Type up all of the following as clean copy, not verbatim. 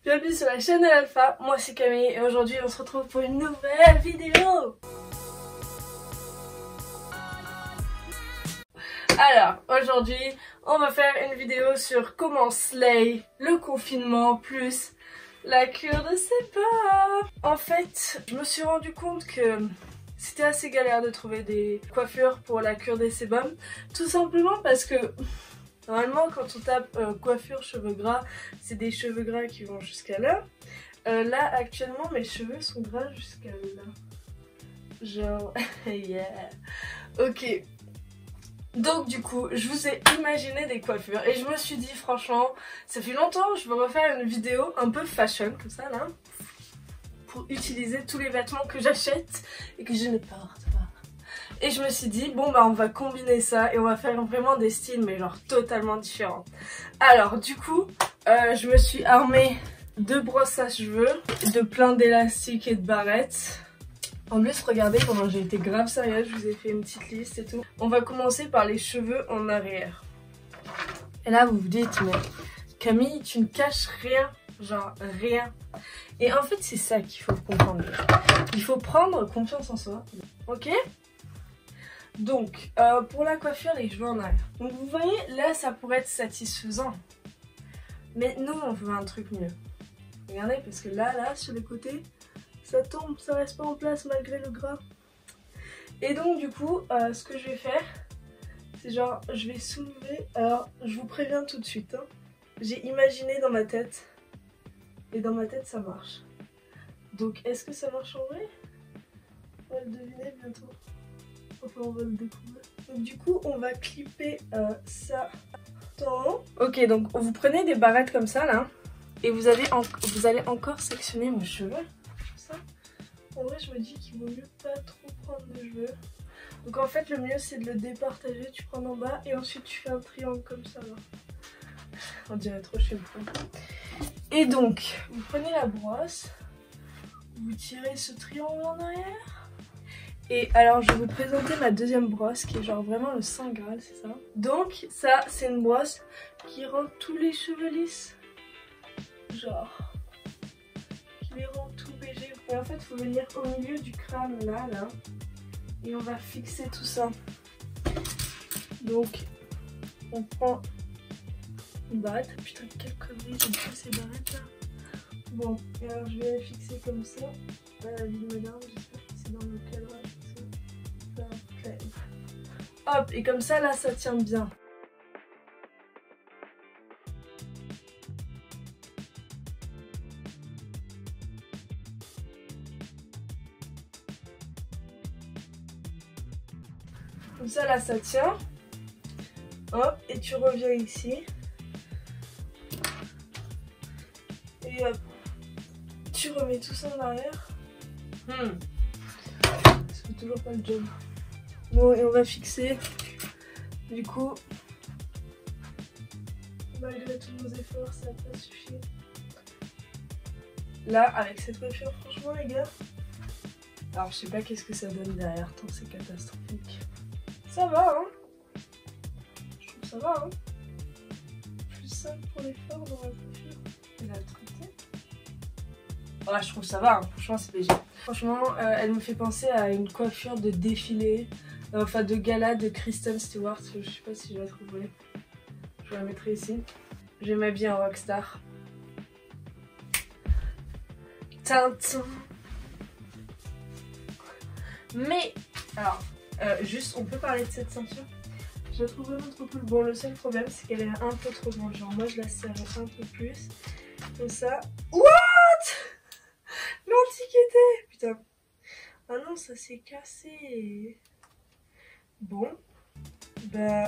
Bienvenue sur la chaîne de l'Alpha, moi c'est Camille et aujourd'hui on se retrouve pour une nouvelle vidéo. Alors aujourd'hui on va faire une vidéo sur comment slay le confinement plus la cure de sébum. En fait je me suis rendu compte que c'était assez galère de trouver des coiffures pour la cure des sébums, tout simplement parce que normalement quand on tape coiffure cheveux gras, c'est des cheveux gras qui vont jusqu'à là. Là actuellement mes cheveux sont gras jusqu'à là. Genre yeah. Ok. Donc du coup je vous ai imaginé des coiffures et je me suis dit franchement ça fait longtemps que je veux refaire une vidéo un peu fashion comme ça là. Pour utiliser tous les vêtements que j'achète et que je ne porte pas. Et je me suis dit bon bah on va combiner ça et on va faire vraiment des styles mais genre totalement différents. Alors du coup je me suis armée de brosses à cheveux, de plein d'élastiques et de barrettes. En plus regardez comment j'ai été grave sérieuse, je vous ai fait une petite liste et tout. On va commencer par les cheveux en arrière. Et là vous vous dites mais Camille tu ne caches rien, genre rien. Et en fait c'est ça qu'il faut comprendre. Il faut prendre confiance en soi, ok? Donc, pour la coiffure, les cheveux en arrière. Donc vous voyez, là, ça pourrait être satisfaisant. Mais nous, on veut un truc mieux. Regardez, parce que là, sur les côtés, ça tombe, ça reste pas en place malgré le gras. Et donc, du coup, ce que je vais faire, c'est genre, je vais soulever. Alors, je vous préviens tout de suite. Hein, j'ai imaginé dans ma tête. Et dans ma tête, ça marche. Donc, est-ce que ça marche en vrai? On va le deviner bientôt. Enfin, on va le découvrir. Donc du coup, on va clipper ça en haut. Ok, donc vous prenez des barrettes comme ça là, et vous allez encore sectionner vos cheveux. Comme ça. En vrai, je me dis qu'il vaut mieux pas trop prendre de cheveux. Donc en fait, le mieux c'est de le départager. Tu prends en bas et ensuite tu fais un triangle comme ça là. On dirait trop chez vous. Et donc, vous prenez la brosse, vous tirez ce triangle en arrière. Et alors je vais vous présenter ma deuxième brosse qui est genre vraiment le saint graal, c'est ça. Donc ça c'est une brosse qui rend tous les cheveux lisses. Genre qui les rend tout BG. Et en fait il faut venir au milieu du crâne là. Et on va fixer tout ça. Donc on prend une barrette. Putain quelle connerie, j'aime pas ces barrettes là. Bon, et alors je vais la fixer comme ça. La vie de madame, j'espère que c'est dans le cadrage. Hop, et comme ça là ça tient bien. Comme ça là ça tient. Hop, et tu reviens ici. Et hop, tu remets tout ça en arrière. C'est toujours pas le job. Bon, et on va fixer. Du coup, malgré tous nos efforts, ça n'a pas suffi. Là, avec cette coiffure, franchement, les gars. Alors, je sais pas qu'est-ce que ça donne derrière, tant c'est catastrophique. Ça va, hein. Je trouve ça va, hein. Plus simple pour l'effort dans la coiffure. Et la traiter. Ouais, je trouve ça va, hein. Franchement, c'est léger. Franchement, elle me fait penser à une coiffure de défilé. Enfin de gala de Kristen Stewart, je sais pas si je la trouverai. Je la mettrai ici. Je vais m'habiller en rockstar. Tintin. Mais, alors, juste on peut parler de cette ceinture. Je la trouve vraiment trop cool. Bon, le seul problème c'est qu'elle est un peu trop grande. Genre moi je la serre un peu plus. Comme ça. What? L'antiquité. Putain. Ah non, ça s'est cassé. Bon, bah...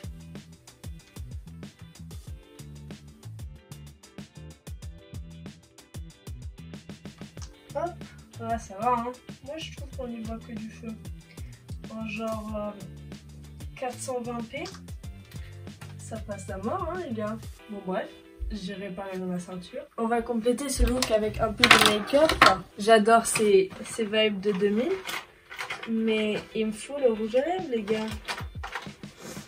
Hop, ah, ça va, hein. Moi, je trouve qu'on y voit que du feu. En genre 420p. Ça passe à mort, hein, les gars. Bon, bref, j'ai réparé ma ceinture. On va compléter ce look avec un peu de make-up. J'adore ces vibes de 2000. Mais il me faut le rouge à lèvres les gars.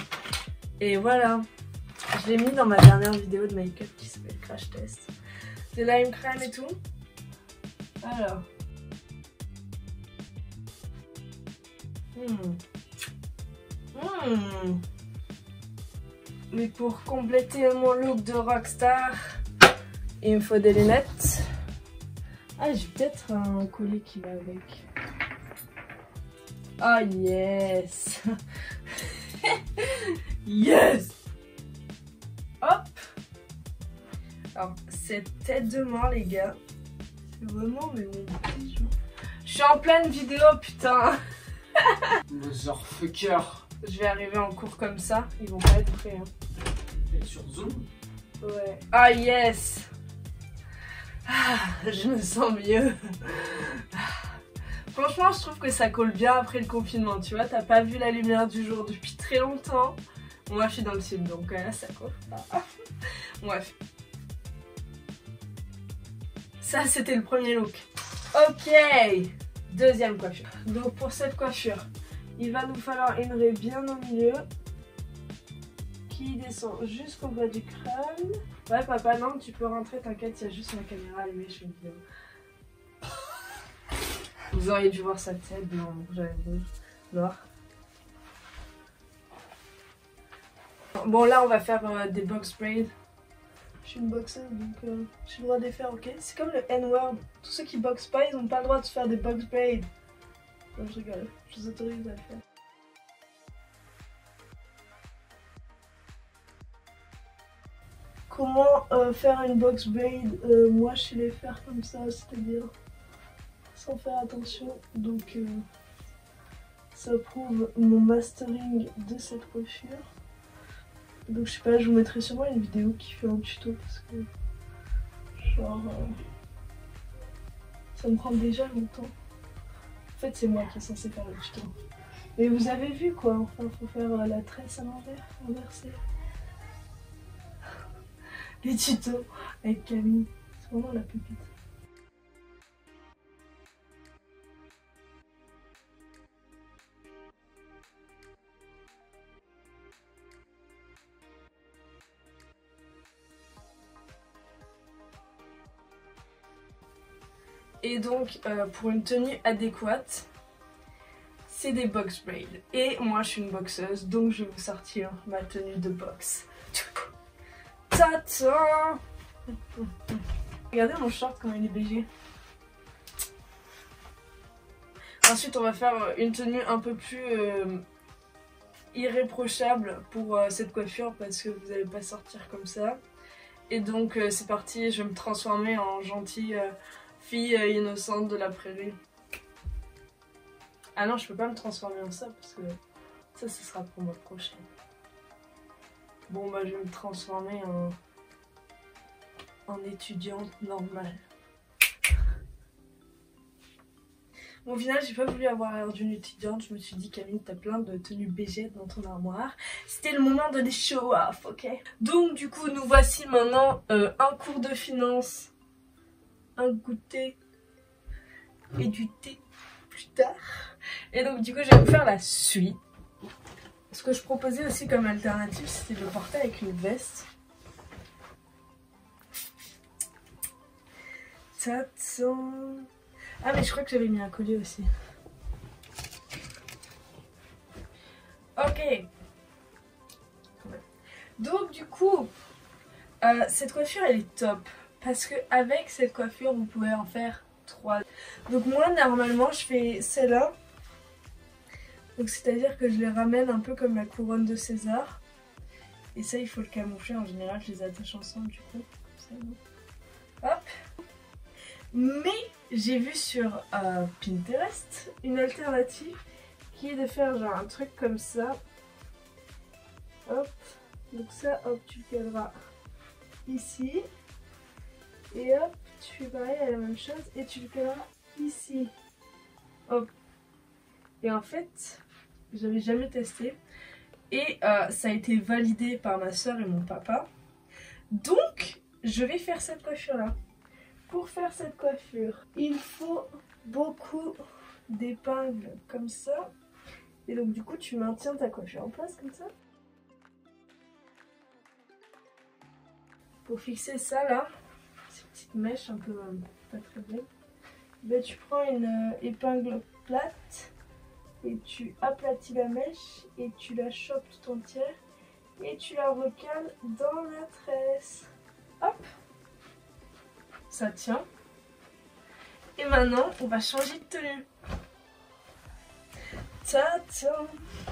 Et voilà. Je l'ai mis dans ma dernière vidéo de make-up qui s'appelle Crash Test. C'est lime crème et tout. Alors. Mais pour compléter mon look de rockstar, il me faut des lunettes. Ah, j'ai peut-être un collier qui va avec. Oh yes. Yes. Hop. Alors, cette tête de mort, les gars. C'est vraiment mais mon bijou. Je suis en pleine vidéo, putain. Motherfucker. Je vais arriver en cours comme ça, ils vont pas être prêts. Hein. Et sur Zoom. Ouais. Ah yes. Ah, je me sens mieux. Franchement, je trouve que ça colle bien après le confinement. Tu vois, t'as pas vu la lumière du jour depuis très longtemps. Moi, je suis dans le sud, donc là, ça colle. Bref. Ça, c'était le premier look. Ok. Deuxième coiffure. Donc, pour cette coiffure, il va nous falloir une raie bien au milieu qui descend jusqu'au bas du crâne. Ouais, papa, non, tu peux rentrer, t'inquiète, il y a juste ma caméra allumée, je fais une vidéo. Vous auriez dû voir sa tête, non, j'avais rouge, noir. Bon, là, on va faire des box braids. Je suis une boxeuse, donc j'ai le droit de les faire, ok? C'est comme le N-word. Tous ceux qui boxent pas, ils n'ont pas le droit de se faire des box braids. Non, je rigole, je vous autorise à le faire. Comment faire une box braid? Moi, je sais les faire comme ça, c'est-à-dire sans faire attention. Donc, ça prouve mon mastering de cette coiffure. Donc, je sais pas, je vous mettrai sûrement une vidéo qui fait un tuto parce que, genre, ça me prend déjà longtemps. En fait, c'est moi qui est censé faire le tuto. Mais vous avez vu quoi, enfin, faut faire la tresse à l'envers, inversée. Les tutos avec Camille, c'est vraiment la pépite. Et donc, pour une tenue adéquate, c'est des box braids. Et moi, je suis une boxeuse, donc je vais vous sortir ma tenue de boxe. Tata! Regardez mon short, comment il est BG. Ensuite, on va faire une tenue un peu plus irréprochable pour cette coiffure parce que vous n'allez pas sortir comme ça. Et donc, c'est parti, je vais me transformer en gentille fille innocente de la prairie. Ah non, je peux pas me transformer en ça parce que ça, ce sera pour ma prochaine. Bon, bah, je vais me transformer en étudiante normale. Bon, au final, j'ai pas voulu avoir l'air d'une étudiante. Je me suis dit, Camille, t'as plein de tenues BG dans ton armoire. C'était le moment de les show off, ok? Donc, du coup, nous voici maintenant un cours de finance, un goûter et du thé plus tard. Et donc, du coup, je vais vous faire la suite. Ce que je proposais aussi comme alternative, c'était de le porter avec une veste. Tatan. Ah mais je crois que j'avais mis un collier aussi. Ok. Donc du coup, cette coiffure elle est top. Parce que avec cette coiffure, vous pouvez en faire 3. Donc moi normalement je fais celle-là. Donc c'est-à-dire que je les ramène un peu comme la couronne de César. Et ça il faut le camoufler, en général je les attache ensemble du coup. Comme ça, hop. Mais j'ai vu sur Pinterest une alternative qui est de faire genre un truc comme ça. Hop. Donc ça, hop, tu le caleras ici. Et hop, tu fais pareil à la même chose et tu le caleras ici. Hop. Et en fait, j'avais jamais testé. Et ça a été validé par ma soeur et mon papa. Donc, je vais faire cette coiffure-là. Pour faire cette coiffure, il faut beaucoup d'épingles comme ça. Et donc du coup, tu maintiens ta coiffure en place comme ça. Pour fixer ça là, c'est petite mèche un peu pas très belle. Ben, tu prends une épingle plate et tu aplatis la mèche et tu la chopes tout entière et tu la recales dans la tresse. Hop, ça tient. Et maintenant, on va changer de tenue. Ta-ta.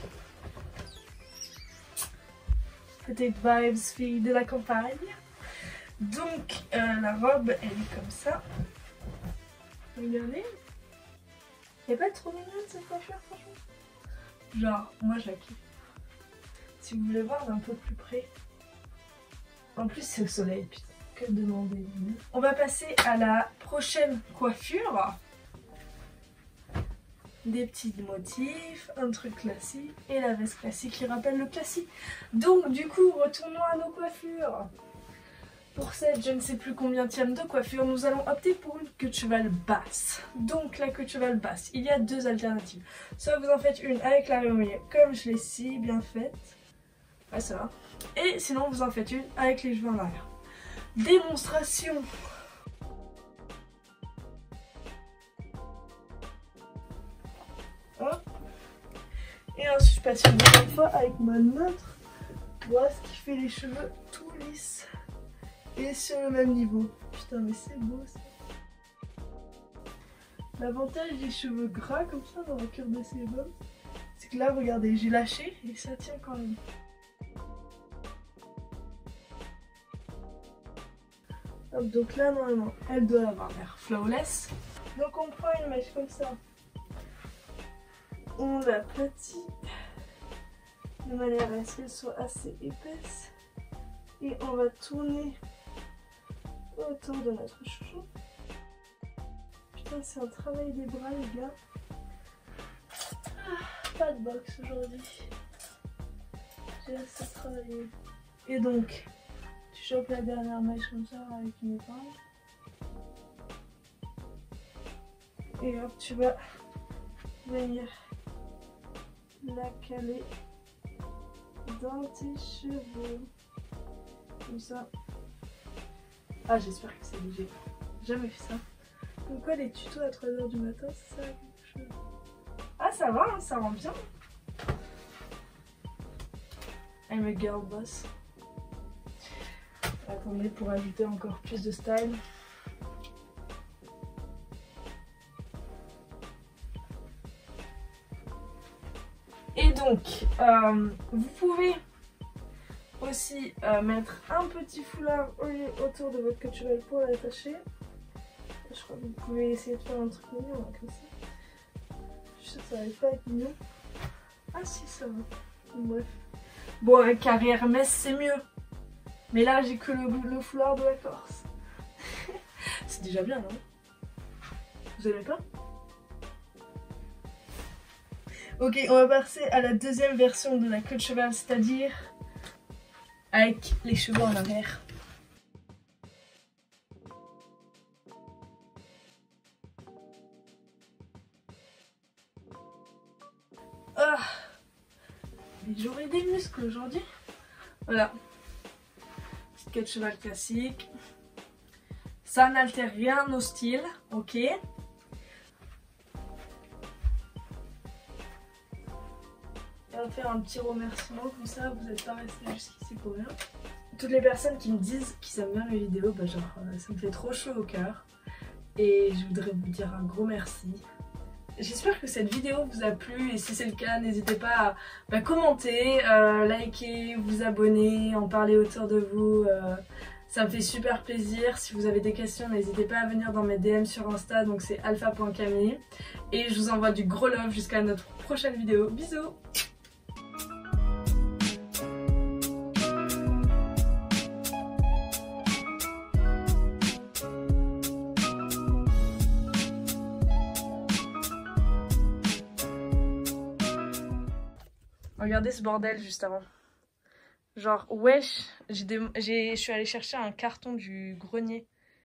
Petite vibes fille de la campagne. Donc, la robe, elle est comme ça. Regardez. Elle est pas trop mignonne cette coiffure, franchement. Genre, moi je la kiffe. Si vous voulez voir d'un peu plus près. En plus, c'est au soleil, putain. Que demander. On va passer à la prochaine coiffure. Des petits motifs, un truc classique et la veste classique qui rappelle le classique. Donc du coup, retournons à nos coiffures. Pour cette je ne sais plus combienième de coiffure, nous allons opter pour une queue de cheval basse. Donc la queue de cheval basse, il y a deux alternatives. Soit vous en faites une avec la remuée comme je l'ai si bien faite. Ouais, ça va. Et sinon vous en faites une avec les cheveux en arrière. Démonstration. Hop. Et ensuite je passe une deuxième fois avec ma montre. Voilà ce qui fait les cheveux tout lisses. Et sur le même niveau. Putain mais c'est beau ça. L'avantage des cheveux gras comme ça dans la cure de sébum, c'est que là regardez j'ai lâché et ça tient quand même. Hop, donc là normalement elle doit avoir l'air flawless. Donc on prend une mèche comme ça. On l'aplatit de manière à ce qu'elle soit assez épaisse. Et on va tourner autour de notre chouchou. Putain c'est un travail des bras les gars. Ah, pas de boxe aujourd'hui. J'ai assez travaillé. Et donc tu chopes la dernière mèche comme ça avec une épingle. Et hop tu vas venir la caler dans tes cheveux. Comme ça. Ah j'espère que c'est léger. J'ai jamais fait ça. Comme quoi les tutos à 3h du matin, c'est ça quelque chose. Ah ça va, hein, ça rend bien. I'm a girl boss. Attendez pour ajouter encore plus de style. Et donc, vous pouvez aussi mettre un petit foulard autour de votre queue de cheval pour l'attacher. Je crois que vous pouvez essayer de faire un truc mignon là, comme ça. Je suis sûre que ça va pas être mignon. Ah si, ça va. Bref. Bon, avec carré Hermès, c'est mieux. Mais là, j'ai que le foulard de la Corse. C'est déjà bien, non? Vous aimez pas? Ok, on va passer à la deuxième version de la queue de cheval, c'est-à-dire avec les cheveux en arrière. Ah, j'aurai des muscles aujourd'hui. Voilà. Petite queue de cheval classique. Ça n'altère rien au style, ok. Et on va faire un petit remerciement comme ça, vous n'êtes pas restés jusqu'ici pour rien. Toutes les personnes qui me disent qu'ils aiment bien mes vidéos, bah genre ça me fait trop chaud au cœur. Et je voudrais vous dire un gros merci. J'espère que cette vidéo vous a plu et si c'est le cas, n'hésitez pas à commenter, liker, vous abonner, en parler autour de vous. Ça me fait super plaisir. Si vous avez des questions, n'hésitez pas à venir dans mes DM sur Insta, donc c'est alpha.camille. Et je vous envoie du gros love jusqu'à notre prochaine vidéo. Bisous! Regardez ce bordel juste avant. Genre, wesh, je suis allée chercher un carton du grenier.